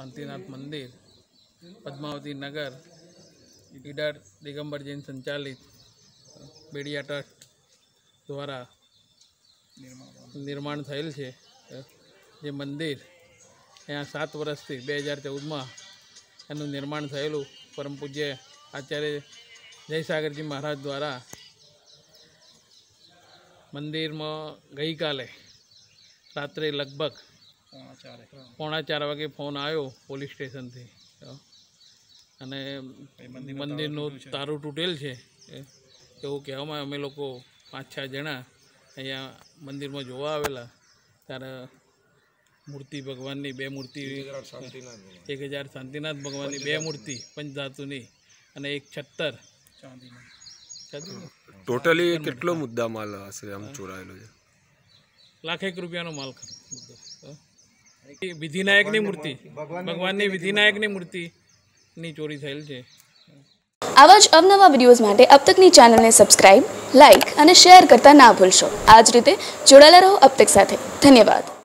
शांतिनाथ मंदिर, पद्मावती नगर, ईडर दिगंबर जैन संचालित बेड़िया ट्रस्ट द्वारा निर्माण थયેલ છે। જે મંદિર અહીંયા 7 વર્ષથી 2014માં એનું નિર્માણ થયેલું પરમ પૂજ્ય આચાર્ય જયસાગરજી મહારાજ દ્વારા મંદિરમાં ગઈકાલે રાત્રે લગભગ 3:45 વાગે ફોન આવ્યો પોલીસ સ્ટેશનથી અને મંદિરનું તારું તૂટેલ છે એવું કહેવામાં અમે લોકો 5-6 જણા અહીંયા મંદિરમાં જોવા આવેલા ત્યારે મૂર્તિ ભગવાનની 2 મૂર્તિ 1000 શાંતિનાથ ભગવાનની 2 મૂર્તિ પંચધાતુની અને એક 76 ટોટલી કેટલો મુદ્દા માલ આશરે આમ ચોરાયેલો છે? લાખેક રૂપિયાનો માલ ખરો। વિધિનાયકની મૂર્તિ ભગવાનની વિધિનાયકની મૂર્તિની ચોરી થયેલ છે। આવા જ અવનવા વિડીયોઝ માટે અબ તકની ચેનલને સબસ્ક્રાઇબ, લાઇક અને શેર કરતા ના ભૂલશો। આ જ રીતે જોડાયેલા રહો અબ તક સાથે। ધન્યવાદ।